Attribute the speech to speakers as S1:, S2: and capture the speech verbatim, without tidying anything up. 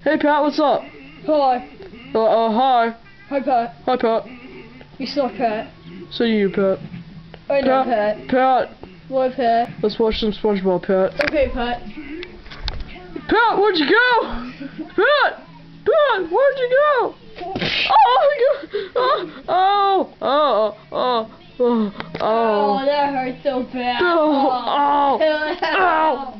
S1: Hey Pat, what's up?
S2: Hi.
S1: Uh, uh hi.
S2: Hi, Pat.
S1: Hi Pat.
S2: You saw Pat.
S1: So you, Pat.
S2: I know Pat.
S1: Pat.
S2: What, Pat?
S1: Let's watch some SpongeBob, Pat.
S2: Okay, Pat.
S1: Pat, where'd you go? Pat! Pat, where'd you go? Oh my god! Oh! Oh! Oh! Oh! Oh!
S2: Oh, that hurt so bad.
S1: Oh! Oh!
S2: Oh.
S1: Oh!